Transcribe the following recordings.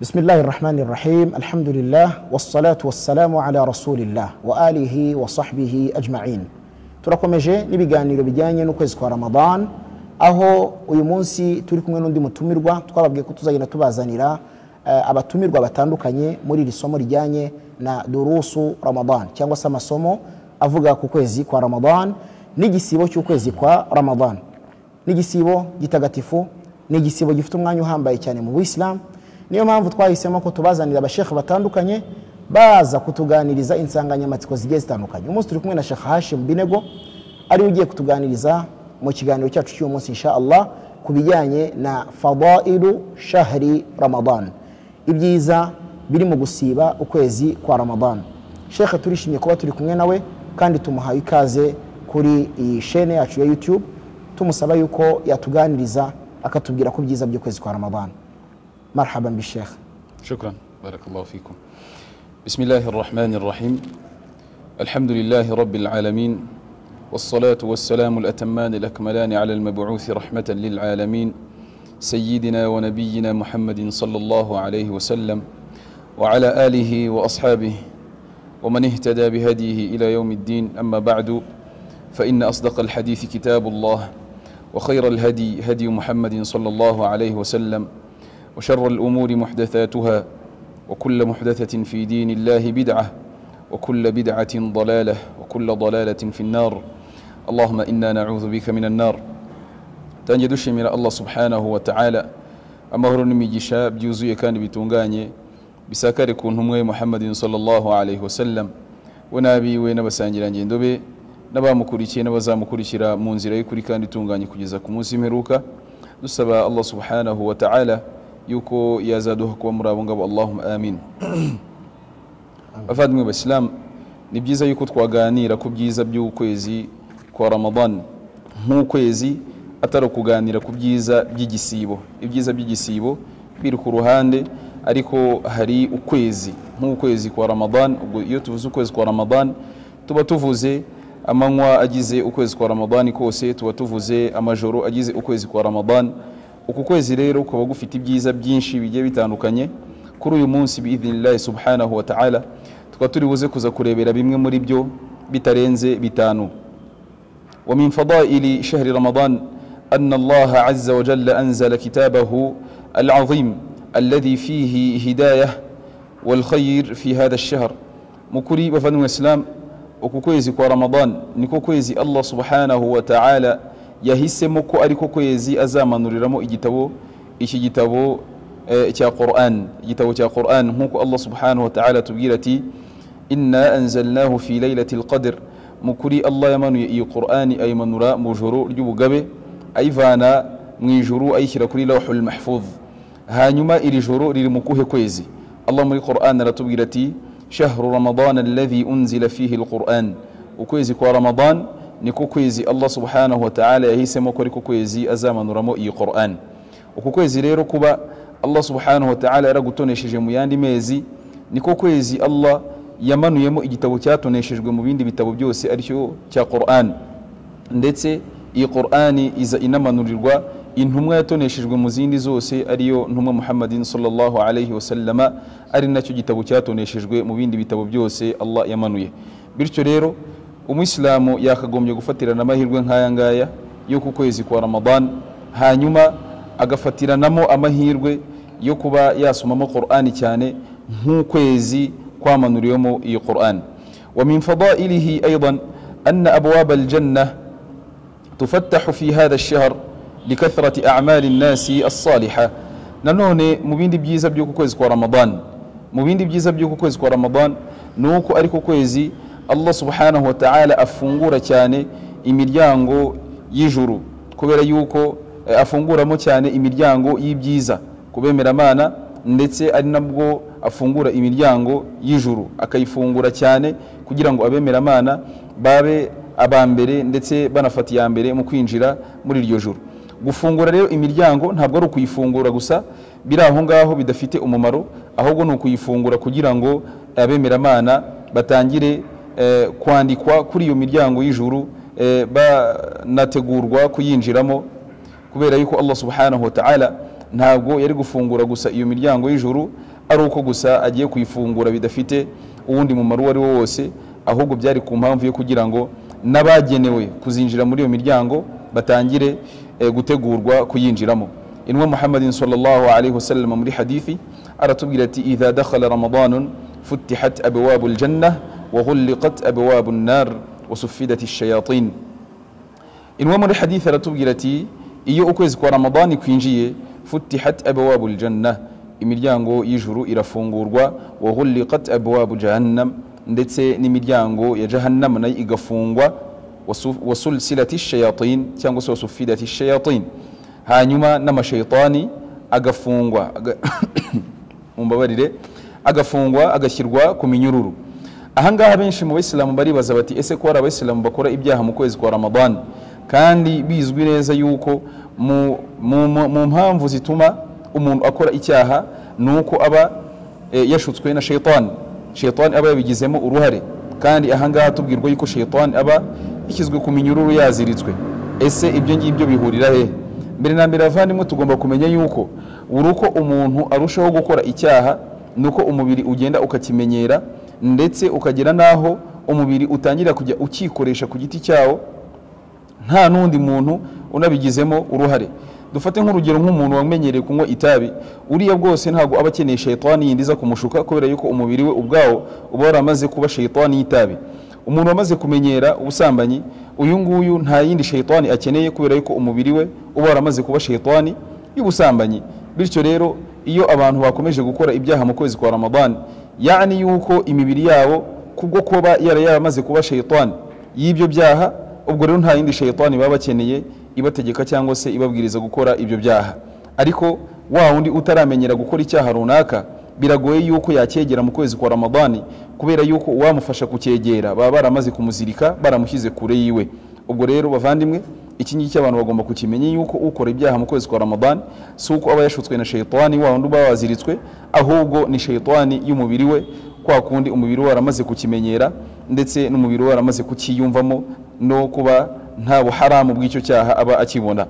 بسم الله الرحمن الرحيم الحمد لله والصلاة والسلام على رسول الله وآله وصحبه أجمعين. turakomeje n'ibiganiro bijyanye n'ukwezi kwa Ramadan, aho uyu munsi turi kumwe n'undi mutumirwa twababwiye ko tuzagenda tubazanira abatumirwa batandukanye muri iri somo rijyanye na durusu Ramadan cyangwa se amasomo avuga ku kwezi kwa Ramadan n'igisibo cy'ukwezi kwa Ramadan. N'igisibo gitagatifu, n'igisibo gifite umwanya uhambaye cyane mu Islam. Niyo mpamvu twahisemo ko tubazanira abashekhe batandukanye baza kutuganiriza insanganyamatsiko zigiye zitandukanye. Umunsi turi kumwe na Sheikh Hashim Binego ari ugiye kutuganiriza mu kiganiro cyacu cy'uyu munsi insha Allah ku bijyanye na fadailu shahri Ramadan, ibyiza biri mu gusiba ukwezi kwa Ramadan. Sheikh turishimye kuba turi kumwe nawe kandi tumuhaye ikaze kuri iyi chaîne yacu ya YouTube, tumusaba yuko yatuganiriza akatubwira ku byiza by'ukwezi kwa Ramadan. مرحبا بالشيخ. شكرا، بارك الله فيكم. بسم الله الرحمن الرحيم. الحمد لله رب العالمين، والصلاة والسلام الأتمان الأكملان على المبعوث رحمة للعالمين سيدنا ونبينا محمد صلى الله عليه وسلم وعلى آله وأصحابه ومن اهتدى بهديه إلى يوم الدين. أما بعد، فإن أصدق الحديث كتاب الله، وخير الهدي هدي محمد صلى الله عليه وسلم، وشر الأمور محدثاتها، وكل محدثة في دين الله بدعة، وكل بدعة ضلالة، وكل ضلالة في النار. اللهم إنا نعوذ بك من النار. تنجد من الله سبحانه وتعالى أمهر نميجيشا بجوزي كان بتونغاني بساكر كونهم محمد صلى الله عليه وسلم ونبي ونبسانجلان جندوبي نبا مكوريشي نبزا مكوريشيرا منزل يكوري كان بتونغاني كجزا كموسي مروكا نسبا الله سبحانه وتعالى yuko yazaduha kuba muri abo ngabo. Allahumma amin. Bavandimwe b'Islam, ni byiza yuko twaganira ku byiza by'ukwezi kwa Ramadan, nk'ukwezi atari kuganira ku byiza by'igisibo. Ibyiza by'igisibo biri ku ruhande, ariko hari ukwezi nk'ukwezi kwa Ramadan. Ubwo iyo tuvuze ukwezi kwa Ramadan tuba tuvuze amanywa agize ukwezi kwa Ramadan kose, tuba tuvuze amajoro agize ukwezi kwa Ramadan. Uku kwezi rero kuba gufite ibyiza byinshi bigiye bitandukanye. Kuri uyu munsi biidhnillah subhanahu wa ta'ala tukaba turi buze kuza kurebera bimwe muri byo bitarenze bitanu. Wa min fadaili shahri Ramadan anna Allah azza wa jalla anzala kitabahu al-azim alladhi fihi hidayah wal khayr fi hadha ash-shahr. Mukuri bavandimwe Islam, uku kwezi kwa Ramadan niko kwezi Allah subhanahu wa ta'ala yahisemo ko ariko kwezi azamanuriramo igitabo, iki gitabo cya Qur'an, igitabo cya Qur'an, nkuko Allah subhanahu wa ta'ala tubwira ati inna anzalnahu fi laylatil qadr. Mukuri Allah yamanuye iyi Qur'ani ayimanura mu joro ry'ubugabe, ayivana mu ijuru ayishyira kuri lawhul mahfuz. Hanyuma iri joro riri mu kuhe kwezi? Allah muri Qur'an aratubwira ati shahru ramadan alladhi unzila fihi alquran. Ukwezi kwa Ramadan niko kwezi Allah subhanahu wa ta'ala yahisemo ko ariko kwezi azamanuramo iyi Qur'an. Uku kwezi rero kuba Allah subhanahu wa ta'ala yaragutonesheje mu yandi mezi, niko kwezi Allah yamanuyemo igitabo cyatoneshejwe mu bindi bitabo byose aricyo cya Qur'an. Ndetse iyi Qur'ani iza inamanurirwa intumwa yatoneshejwe mu zindi zose ariyo ntumwa Muhammadin sallallahu alayhi wasallama, ari nacyo gitabo cyatoneshejwe mu bindi bitabo byose Allah yamanuye. Bityo rero Umuyisilamu yakagombye gufatirana amahirwe nk'aya ngaya yo ku kwezi kwa Ramadan, hanyuma agafatiranamo amahirwe yo kuba yasomamo Qur'ani cyane nk'ukwezi kwamanuriyemo iyi Qur'an. Wa min fadailihi aidan anna abwab aljanna tufattahu fi hadha ash-shahr likathrati a'mal an-nas as-salihah. Nanone mu bindi byiza byo ku kwezi kwa Ramadan, mu bindi byiza byo ku kwezi kwa Ramadan nuko ariko kwezi Allah subhanahu wa ta'ala afungura cyane imiryango y'ijuru, kubera yuko afunguramo cyane imiryango y'ibyiza kubemera Imana, ndetse ari nabwo afungura imiryango y'ijuru akayifungura cyane kugira ngo abemera Imana babe abambere ndetse banafata ya mbere mu kwinjira muri iryo juru. Gufungura rero imiryango ntabwo ari ukuyifungura gusa biri aho ngaho bidafite umumaro, ahubwo ni ukuyifungura kugira ngo abemera Imana batangire kwandikwa kuri iyo miryango y'ijuru, banategurwa kuyinjiramo, kubera yuko Allah subhanahu wa ta'ala ntabwo yari gufungura gusa iyo miryango y'ijuru, ari uko gusa agiye kuyifungura bidafite uwundi mumaro wari wo wose, ahubwo byari ku mpamvu yo kugira ngo n'abagenewe kuzinjira muri iyo miryango batangire gutegurwa kuyinjiramo. Inwa Muhammadin sallallahu alaihi wasallam muri hadithi aratubwira ati idha dakhala ramadanun futihat abwabul jannah wa ghulqat abwabun nar wa suffidat ash-shayatin. Inwa muri hadithi aratubwira ati iyo ukwezi kwa Ramadani kwinjiye futihat abwabul jannah, imiryango y'ijuru irafungurwa, wa ghulqat abwabu jahannam, ndetse n'imiryango ya jahannam nayo igafungwa, wa sulsilati ash-shayatin cyangwa se wasuffidati ash-shayatin, hanyuma n'amashaytani agafungwa mumbabarire agafungwa agashyirwa ku minyururu. Ahangaha benshi mu Bayisilamu baribaza bati ese ko hari Abayisilamu bakora ibyaha mu kwezi kwa Ramadan kandi bizwi neza yuko mu mpamvu zituma umuntu akora icyaha nuko aba yashutswe na shaytan, shaytan aba yabigizemo uruhare, kandi ahangaha tubwirwa yuko shaytan aba yashyizwe ku minyururu yaziritswe. Ese ibyo ngibyo bihurira he? Mbere na mbere avandimwe tugomba kumenya yuko uruko umuntu arushaho gukora icyaha nuko umubiri ugenda ukakimenyera, ndetse ukagera naho umubiri utangira kujya ukikoresha ku giti cyawo nta nundi muntu unabigizemo uruhare. Dufate nk'urugero nk'umuntu wamenyereye kunywa itabi, uriya bwose ntago aba akeneye shaytani yindiza kumushuka, kubera yuko umubiri we ubwawo uba waramaze kuba shaytani y'itabi. Umuntu wamaze kumenyera ubusambanyi, uyu nguyu nta yindi shaytani akeneye, kubera yuko umubiri we uba waramaze kuba shaytani y'ubusambanyi. Bityo rero iyo abantu bakomeje gukora ibyaha mu kwezi kwa Ramadan, yani yuko imibiri yabo kubwo kuba yaramaze kuba shaytani y'ibyo byaha, ubwo rero nta yindi shaytani baba bakeneye ibategeka cyangwa se ibabwiriza gukora ibyo byaha. Ariko wa wundi utaramenyera gukora icyaha runaka, biragoye yuko yacyegera mu kwezi kwa Ramadani, kubera yuko uwamufasha kucyegera baba baramaze kumuzirika, baramushyize kure yiwe. Ubwo rero bavandimwe, iki ngiki abantu bagomba kukimenya yuko ukora ibyaha mu kwezi kwa Ramadan si uko aba yashutswe na shaytani wa wundi uba waziritswe, ahubwo ni shaytani y'umubiri we, kwa kundi umubiri we waramaze kukimenyera, ndetse n'umubiri we waramaze kukiyumvamo no kuba nta buharamu bw'icyo cyaha aba akibona.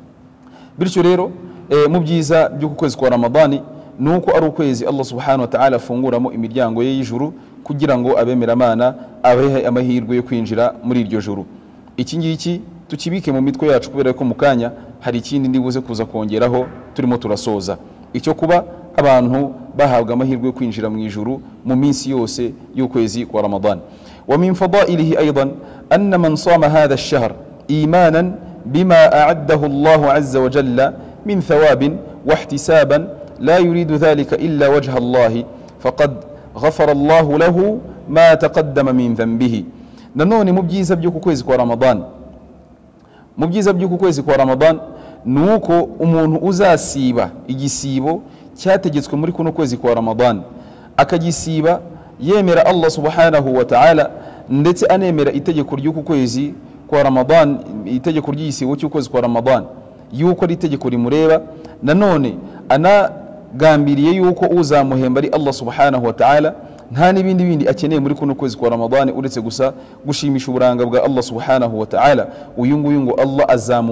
Bityo rero mu byiza by'uku kwezi kwa Ramadani nuko ari ukwezi Allah subhanahu wa ta'ala afunguramo imiryango ye y'ijuru kugira ngo abemeramana abehe amahirwe yo kwinjira muri iryo juru. Iki ngiki tukibike mu mitwe yacu, kubera ko mu kanya hari ikindi ndibuze kuza kongeraho turimo turasoza, icyo kuba abantu bahabwa amahirwe yo kwinjira mu ijuru mu minsi yose y'ukwezi kwa Ramadan. Wa min fadailihi aidan anna man sama hadha ash-shahr imanan bima a'addahu Allahu azza wa jalla min thawabin wa ihtisaban la yuridu dhalika illa wajha Allah faqad ghafara Allahu lahu ma taqaddama min dhanbihi. Nanone mu byiza by'uku kwezi kwa Ramadan, mu byiza by'uku kwezi kwa Ramadan nuko umuntu uzasiba igisibo cyategetswe muri kuno kwezi kwa Ramadan, akagisiba yemera Allah subhanahu wa ta'ala, ndetse anemera itegeko ry'uku kwezi kwa Ramadan, itegeko ry'igisibo cy'ukwezi kwa Ramadan yuko ari itegeko rimureba, nanone anagambiriye yuko uzamuhemba ari Allah subhanahu wa ta'ala, nta n'ibindi bindi akeneye muri kuno kwezi kwa Ramadan uretse gusa gushimisha uburanga bwa Allah subhanahu wa ta'ala. Uyu nguyu ngo Allah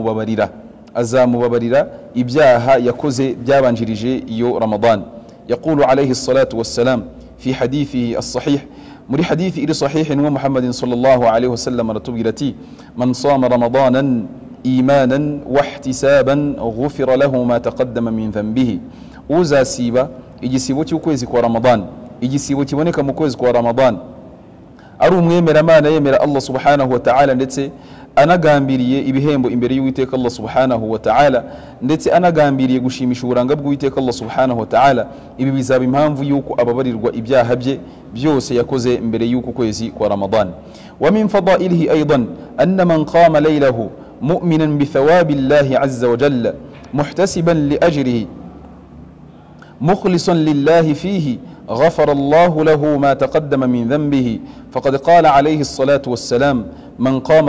azamubabarira ibyaha yakoze byabanjirije iyo Ramadan. Yaqulu alayhi salatu wassalam fi hadithihi as-sahih, muri hadithi iri sahih ni Muhammadin sallallahu alayhi wasallam aratubwira ati man sama ramadanan imanan wa ihtisaban ghufira lahu ma taqaddama min dhanbihi. Uzasiba igisibo cy'ukwezi kwa Ramadan, igisibo kiboneka mu kwezi kwa Ramadan, ari umwemeramana yemera Allah subhanahu wa ta'ala, ndetse anagambiriye ibihembo imbere y'Uwiteka Allah subhanahu wa ta'ala, ndetse anagambiriye gushimisha uburanga bw'Uwiteka Allah subhanahu wa ta'ala, ibi bizaba impamvu yuko ababarirwa ibyaha bye byose yakoze mbere y'uko kwezi kwa Ramadan. Wa min fadailihi aidan anna man qama laylahu mu'minan bi thawabi Allahi azza wa jalla muhtasiban li ajrihi مخلصا لله فيه غفر الله له ما تقدم من ذنبه. فقد قال عليه الصلاة والسلام من قام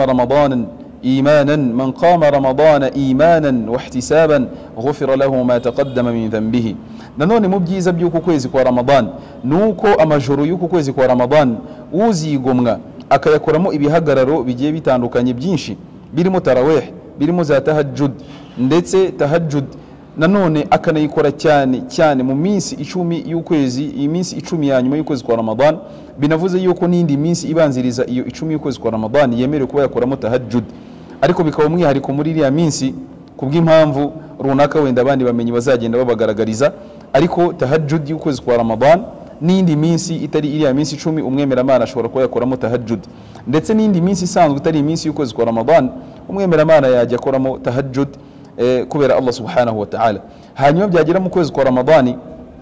رمضان إيمانا واحتسابا غفر له ما تقدم من ذنبه. nanone mu byiza by'uku kwezi kwa Ramadan nuko amajoro y'uku kwezi kwa Ramadan uzigomwa akayakoramo ibihagararo bigiye bitandukanye byinshi, birimo tarawih, birimo za tahajjud, ndetse tahajjud nanone akanayikora cyane cyane mu minsi 10 y'ukwezi, iyi minsi 10 ya nyuma y'ukwezi kwa Ramadan, binavuze yuko n'indi minsi ibanziriza iyo 10 y'ukwezi kwa Ramadan yemerewe kuba yakoramo tahajjud, ariko bikaba umwihariko muri iriya minsi kubw'impamvu runaka wenda abandi bamenyi bazagenda babagaragariza. Ariko tahajjud y'ukwezi kwa Ramadan n'indi minsi itari iriya minsi 10 umwemeramana ashobora kuba yakoramo tahajjud, ndetse n'indi minsi isanzwe itari iminsi y'ukwezi kwa Ramadan umwemeramana yajya akoramo tahajjud kubera Allah subhanahu wa ta'ala. Hanyuma byagera mu kwezi kwa Ramadani,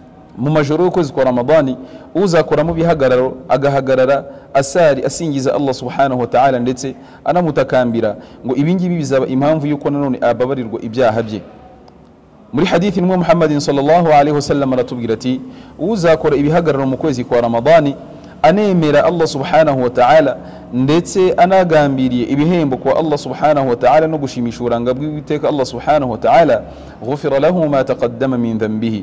mu majoro y'ukwezi kwa Ramadani, uzakoramo bihagararo agahagarara asari asingiza Allah subhanahu wa ta'ala ndetse anamutakambira ngo ibingibi bizaba impamvu yuko nanone ababarirwa ibyaha bye. Muri hadithi nimwe Muhammadin sallallahu alaihi wasallam aratubwira ati uzakora ibihagararo mu kwezi kwa Ramadani anemera Allah subhanahu wa ta'ala ndetse anagambiriye ibihembo kwa Allah subhanahu wa ta'ala no gushimisha uburanga bw'Uwiteka Allah subhanahu wa ta'ala, ghufira lahu ma taqaddama min dhanbihi,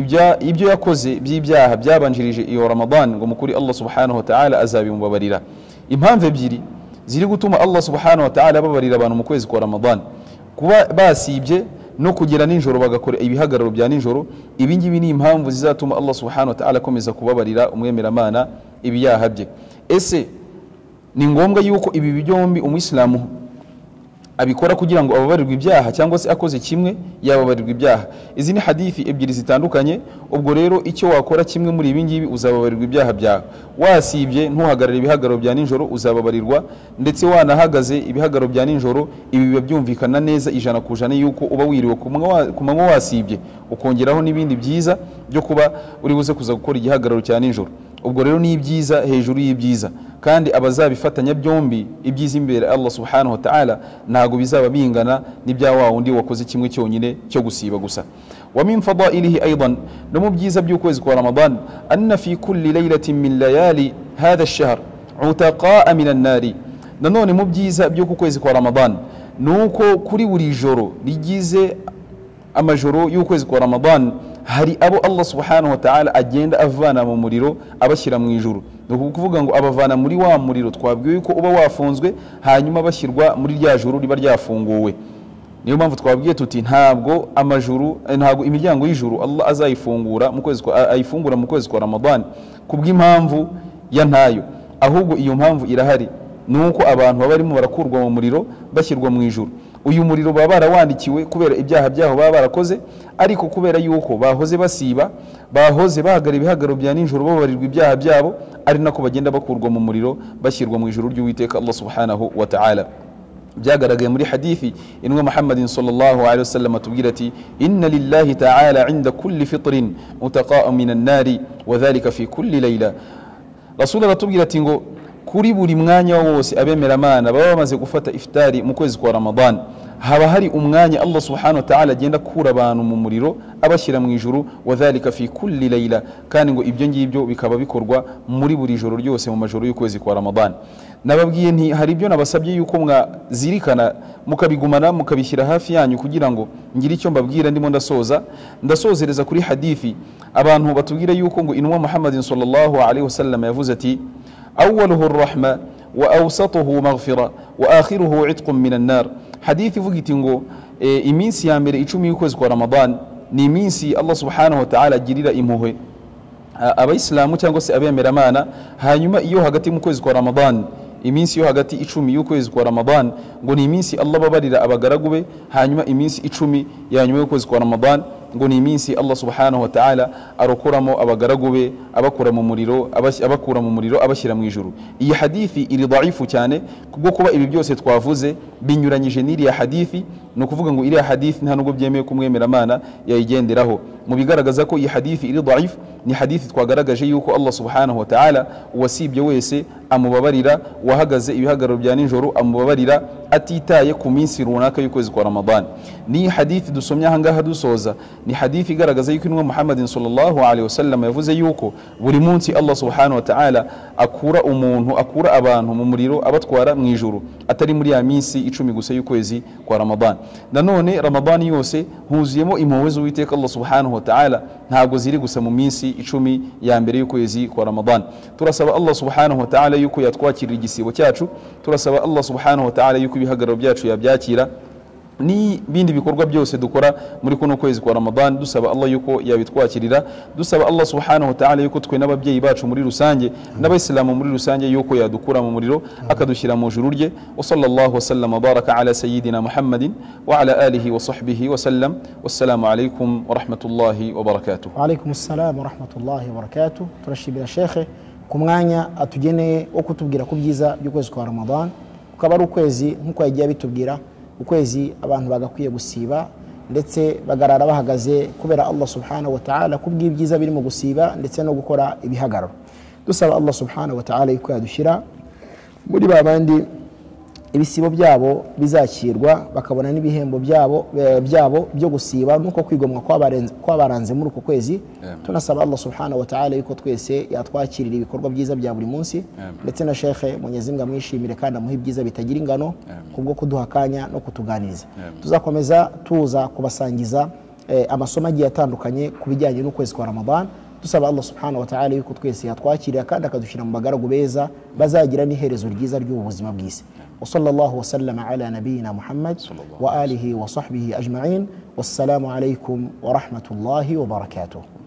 ibyo yakoze by'ibyaha byabanjirije iyo Ramadan ngo mukuri Allah subhanahu wa ta'ala azabimubabarira. Impamvu ebyiri ziri gutuma Allah subhanahu wa ta'ala ababarira abantu mu kwezi kwa Ramadan: kuba basibye no kugira ninjoro bagakora ibihagararo bya ninjoro. Ibi ngibi ni impamvu zizatuma Allah subhanahu wa ta'ala akomeza kubabarira umwemeramana ibiyaha bye. Ese ni ngombwa yuko ibi byombi umuyisilamu abikora kugira ngo ababarirwe ibyaha, cyangwa se akoze kimwe yababarirwa ibyaha? Izi ni hadithi ebyiri zitandukanye. Ubwo rero icyo wakora kimwe muri ibi ngibi uzababarirwa ibyaha byawe. Wasibye ntuhagarare ibihagararo bya ninjoro uzababarirwa, ndetse wanahagaze ibihagararo bya ninjoro ibi biba byumvikana neza 100% yuko uba wiriwe ku manywa wasibye, ukongeraho n'ibindi byiza byo kuba uri buze kuza gukora igihagararo cya ninjoro. Ubwo rero ni ibyiza hejuru y'ibyiza, kandi abazabifatanya byombi ibyiza imbere Allah subhanahu wa ta'ala ntago bizaba bingana n'ibya wa wundi wakoze kimwe cyonyine cyo gusiba gusa. Wa min fadailihi aidan, no mu byiza by'ukwezi kwa Ramadan, anna fi kulli laylatin min layali hadha ash-shahr utaqa'a min an-nari. Nanone mu byiza by'uko kwezi kwa Ramadan nuko kuri buri joro rigize amajoro y'ukwezi kwa Ramadan hari abo Allah subhanahu wa ta'ala agenda avana mu muriro abashyira mu ijuru. Ni ukuvuga ngo abavana muri wa muriro twabwiwe yuko uba wafunzwe, hanyuma bashyirwa muri rya juru riba ryafunguwe. Niyo mpamvu twabwiye tuti ntabwo imiryango y'ijuru Allah azayifungura mu kwezi kwa Ramadan kubw'impamvu ya ntayo, ahubwo iyo mpamvu irahari, nuko abantu baba barimo barakurwa mu muriro bashyirwa mu ijuru. Uyu muriro baba barawandikiwe kubera ibyaha byaho baba barakoze, ariko kubera yuko bahoze basiba, bahoze bahagara ibihagararo bya ninjoro babarirwa ibyaha byabo, ari nako bagenda bakurwa mu muriro bashyirwa mu ijuru ry'Uwiteka Allah subhanahu wa ta'ala. Byagaragaye muri hadithi inwe Muhammadin sallallahu alaihi wasallam atubwira ati inna lillahi ta'ala 'inda kulli fitrin mutaqa'an minan nari wa dhalika fi kulli layla. Rasulullah atubwira ati ngo kuri buri mwanya wose abemeramana baba bamaze gufata iftari mu kwezi kwa Ramadan haba hari umwanya Allah subhanahu wa ta'ala agenda kura abantu mu muriro abashyira mu ijuru, wa dhalika fi kulli layla, kandi ngo ibyo ngibyo bikaba bikorwa muri buri joro ryose mu majoro y'ukwezi kwa Ramadan. Nababwiye nti hari ibyo nabasabye yuko mwazirikana mukabigumana mukabishyira hafi yanyu kugira ngo ngire icyo mbabwira ndimo ndasozereza kuri hadithi abantu batubwira yuko ngo inwa Muhammadin sallallahu alaihi wasallam yavuze ati awwaluhu ar-rahma wa awsatuhu maghfira wa akhiruhu 'itqun minan nar. Hadithi ivuga iti ngo iminsi ya mbere 10 y'ukwezi kwa Ramadan ni iminsi Allah subhanahu wa ta'ala agirira impuhwe abayisilamu cyangwa se abemeramana. Hanyuma iyo hagati mu kwezi kwa Ramadan, iminsi yo hagati 10 y'ukwezi kwa Ramadan ngo ni iminsi Allah babarira abagaragu be. Hanyuma iminsi 10 ya nyuma y'ukwezi kwa Ramadan ngo ni iminsi Allah subhanahu wa ta'ala arokoramo abagaragu be abakura mu muriro abashyira mu ijuru. Iyi hadithi iri dhaifu cyane kubwo kuba ibi byose twavuze binyuranyije n'iriya hadithi. No kuvuga ngo iriya hadithi nta nubwo byemeye kumwemeramana yayigenderaho. Mu bigaragaza ko iyi hadithi iri dhaif ni hadithi twagaragaje yuko Allah subhanahu wa ta'ala uwasibye wese amubabarira, wahagaze ibihagararo bya ninjoro amubabarira atitaye ku minsi runaka y'ukwezi kwa Ramadan. Ni hadithi dusomye ahangaha dusoza, ni hadithi igaragaza yuko inwa Muhammadin sallallahu alaihi wasallam yavuze yuko buri munsi Allah subhanahu wa ta'ala akura abantu mu muriro abatwara mu ijuru, atari muri ya minsi 10 gusa y'ukwezi kwa Ramadan. Nanone Ramadan yose huzuyemo impuhwe z'Uwiteka Allah subhanahu wa ta'ala, ntabwo ziri gusa mu minsi 10 ya mbere y'ukwezi kwa Ramadan. Turasaba Allah subhanahu wa ta'ala yuko yatwakirira igisibo cyacu, turasaba Allah subhanahu wa ta'ala yuko ibihagararo byacu yabyakira, ni bindi bikorwa byose dukora muri kuno kwezi kwa Ramadan, dusaba Allah yuko yabitwakirira, dusaba Allah subhanahu wa ta'ala yuko twe n'ababyeyi bacu muri rusange n'abayisilamu muri rusange yuko yadukura mu muriro akadushyira mu juru rye. Wa sallallahu wa sallama baraka ala sayyidina Muhammadin wa ala alihi wa sahbihi wa sallam. Wassalamu alaykum wa rahmatullahi wa barakatuh. Wa alaykum assalam wa rahmatullahi wa barakatuh. Turashimira Sheikh ku mwanya atugeneye wo kutubwira ku byiza by'ukwezi kwa Ramadan, ukaba ari ukwezi nkuko yagiye bitubwira, ukwezi abantu bagakwiye gusiba ndetse bagarara bahagaze kubera Allah subhanahu wa ta'ala kubw'ibyiza biri mu gusiba ndetse no gukora ibihagararo. Dusaba Allah subhanahu wa ta'ala yuko yadushyira muri babandi ibisibo byabo bizakirwa bakabona n'ibihembo byabo byo gusiba nuko kwigomwa kwabaranze muri uko kwezi. Tunasaba Allah subhanahu wa ta'ala yuko twese yatwakirira ibikorwa byiza bya buri munsi, ndetse na Sheikh Mwenyezi Mungu amwishimire kandi amuhe ibyiza bitagira ingano kubwo kuduha akanya no kutuganiriza. Tuzakomeza tuza kubasangiza amasomo agiye atandukanye ku bijyanye n'ukwezi kwa Ramadan. Dusaba Allah subhanahu wa ta'ala yuko twese yatwakirira kandi akadushyira mu bagaragu beza bazagira n'iherezo ryiza ry'ubuzima bw'isi. Wa sallallahu wa sallama ala nabiyyina Muhammad wa alihi wa sahbihi ajma'in. Wassalamu alaykum wa rahmatullahi wa barakatuh.